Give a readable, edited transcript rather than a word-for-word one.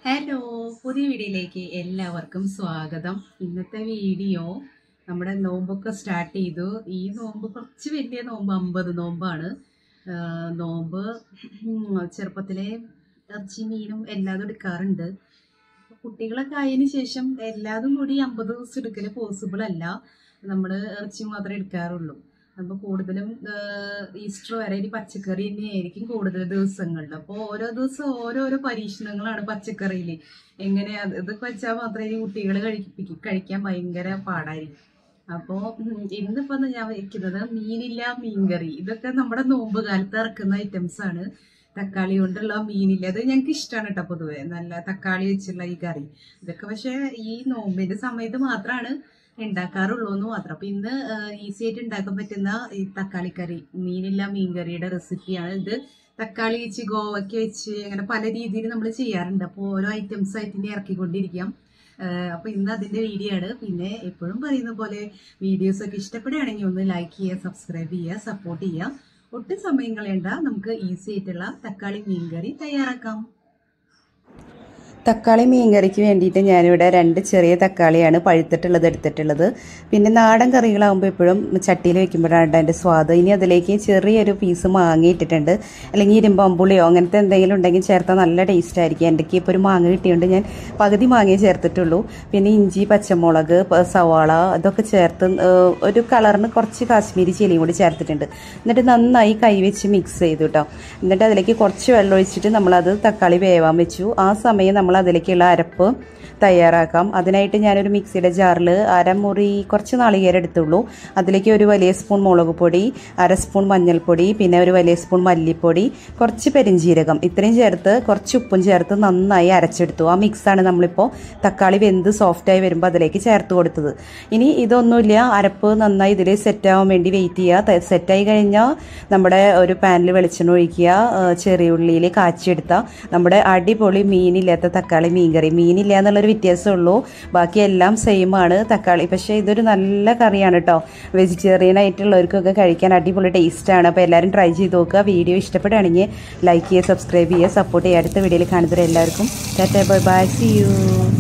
Hello, പുതിയ വീഡിയോയിലേക്ക് എല്ലാവർക്കും സ്വാഗതം. ഇന്നത്തെ വീഡിയോ നമ്മുടെ നോമ്പൊക്കെ സ്റ്റാർട്ട് ചെയ്തു. ഈ നോമ്പ് കുറച്ച് വലിയ നോമ്പ്, 50 നോമ്പാണ്. നോമ്പ് ചെറുപ്പത്തിലെ ഇറച്ചി മീനും എല്ലാതും എടുക്കാറുണ്ട്. കുട്ടികളൊക്കെ ആയതിനു ശേഷം എല്ലാതും കൂടി 50 ദിവസം എടുക്കൽ പോസിബിൾ അല്ല. നമ്മൾ ഇറച്ചി മാത്രമേ എടുക്കാറുള്ളൂ. അപ്പോൾ കൂടുതലും ഈസ്റ്റർ വരെ ഈ പച്ചക്കറി തന്നെയായിരിക്കും കൂടുതൽ ദിവസങ്ങളിൽ. അപ്പോൾ ഓരോ ദിവസം ഓരോരോ പരീക്ഷണങ്ങളാണ് പച്ചക്കറിയിൽ. എങ്ങനെ ഇതൊക്കെ വെച്ചാൽ മാത്രമേ ഈ കുട്ടികൾ കഴിക്കാൻ ഭയങ്കര പാടായിരിക്കും. അപ്പോൾ ഇന്നിപ്പോൾ ഞാൻ വയ്ക്കുന്നത് മീനില്ല മീൻകറി. ഇതൊക്കെ നമ്മുടെ നോമ്പ് കാലത്ത് ഇറക്കുന്ന ഐറ്റംസ് ആണ്. തക്കാളി കൊണ്ടുള്ള മീനില്ല, അത് ഞങ്ങൾക്ക് ഇഷ്ടമാണ് കേട്ടോ. പൊതുവെ നല്ല തക്കാളി വെച്ചുള്ള ഈ കറി ഇതൊക്കെ പക്ഷേ ഈ നോമ്പിന്റെ സമയത്ത് മാത്രമാണ് ഉണ്ടാക്കാറുള്ളൂ എന്ന് മാത്രം. അപ്പൊ ഇന്ന് ഈസി ആയിട്ട് ഉണ്ടാക്കാൻ പറ്റുന്ന ഈ തക്കാളി കറി, മീനില്ല മീൻകറിയുടെ റെസിപ്പിയാണ് ഇത്. തക്കാളി വെച്ച്, ഗോവയ്ക്ക വെച്ച്, അങ്ങനെ പല രീതിയിൽ നമ്മൾ ചെയ്യാറുണ്ട്. അപ്പോൾ ഓരോ ഐറ്റംസ് ആയിട്ട് ഇനി ഇറക്കിക്കൊണ്ടിരിക്കാം. അപ്പൊ ഇന്ന് അതിന്റെ വീഡിയോ ആണ്. പിന്നെ എപ്പോഴും പറയുന്ന പോലെ വീഡിയോസ് ഒക്കെ ഇഷ്ടപ്പെടുകയാണെങ്കിൽ ഒന്ന് ലൈക്ക് ചെയ്യുക, സബ്സ്ക്രൈബ് ചെയ്യുക, സപ്പോർട്ട് ചെയ്യുക. ഒട്ടും സമയം കളയണ്ട, നമുക്ക് ഈസി ആയിട്ടുള്ള തക്കാളി മീൻകറി തയ്യാറാക്കാം. തക്കാളി മീൻകറിക്ക് വേണ്ടിയിട്ട് ഞാനിവിടെ 2 ചെറിയ തക്കാളിയാണ് പഴുത്തിട്ടുള്ളത് എടുത്തിട്ടുള്ളത്. പിന്നെ നാടൻ കറികളാകുമ്പോൾ എപ്പോഴും ചട്ടിയിൽ വെക്കുമ്പോഴാണ് അതിൻ്റെ സ്വാദ്. ഇനി അതിലേക്ക് ചെറിയൊരു പീസ് മാങ്ങ ഇട്ടിട്ടുണ്ട്, അല്ലെങ്കിൽ ഇരുമ്പമ്പുളിയോ അങ്ങനത്തെ എന്തെങ്കിലും ഉണ്ടെങ്കിൽ ചേർത്താൽ നല്ല ടേസ്റ്റ് ആയിരിക്കും. എൻ്റെ ഇപ്പോൾ ഒരു മാങ്ങ കിട്ടിയുണ്ട്, ഞാൻ പകുതി മാങ്ങയെ ചേർത്തിട്ടുള്ളൂ. പിന്നെ ഇഞ്ചി, പച്ചമുളക്, സവാള ഇതൊക്കെ ചേർത്ത് ഒരു കളറിന് കുറച്ച് കാശ്മീരി ചില്ലിയും കൂടി ചേർത്തിട്ടുണ്ട്. എന്നിട്ട് നന്നായി കൈവച്ച് മിക്സ് ചെയ്തു കേട്ടോ. എന്നിട്ട് അതിലേക്ക് കുറച്ച് വെള്ളം ഒഴിച്ചിട്ട് നമ്മളത് തക്കാളി വേവാൻ വെച്ചു. ആ സമയം നമ്മൾ അതിലേക്കുള്ള അരപ്പ് തയ്യാറാക്കാം. അതിനായിട്ട് ഞാനൊരു മിക്സിയുടെ ജാറിൽ അരമുറി കുറച്ച് നാളികേരം എടുത്തുള്ളൂ. അതിലേക്ക് ഒരു വലിയ സ്പൂൺ മുളക് പൊടി, 1/2 സ്പൂൺ മഞ്ഞൾപ്പൊടി, പിന്നെ ഒരു വലിയ സ്പൂൺ മല്ലിപ്പൊടി, കുറച്ച് പെരിഞ്ജീരകം, ഇത്രയും ചേർത്ത് കുറച്ച് ഉപ്പും ചേർത്ത് നന്നായി അരച്ചെടുത്തു. ആ മിക്സാണ് നമ്മളിപ്പോൾ തക്കാളി വെന്ത് സോഫ്റ്റായി വരുമ്പോൾ അതിലേക്ക് ചേർത്ത് കൊടുത്തത്. ഇനി ഇതൊന്നുമില്ല, അരപ്പ് നന്നായി ഇതിൽ സെറ്റാവാൻ വേണ്ടി വെയിറ്റ് ചെയ്യുക. സെറ്റായി കഴിഞ്ഞാൽ നമ്മുടെ ഒരു പാനിൽ വെളിച്ചെണ്ണ ഒഴിക്കുക, ചെറിയ ഉള്ളിയിൽ കാച്ചിയെടുത്ത നമ്മുടെ അടിപൊളി മീനില്ലാത്ത തക്കാളി മീൻകറി. മീനില്ല എന്നുള്ളൊരു വ്യത്യാസമുള്ളൂ, ബാക്കി എല്ലാം സെയിം ആണ് തക്കാളി. പക്ഷേ ഇതൊരു നല്ല കറിയാണ് കേട്ടോ. വെജിറ്റേറിയൻ ആയിട്ടുള്ളവർക്കൊക്കെ കഴിക്കാൻ അടിപൊളി ടേസ്റ്റാണ്. അപ്പോൾ എല്ലാവരും ട്രൈ ചെയ്ത് നോക്കുക. വീഡിയോ ഇഷ്ടപ്പെടുകയാണെങ്കിൽ ലൈക്ക് ചെയ്യുക, സബ്സ്ക്രൈബ് ചെയ്യുക, സപ്പോർട്ട് ചെയ്യുക. അടുത്ത വീഡിയോയിൽ കാണുന്നവരെ എല്ലാവർക്കും tata, bye bye, see U.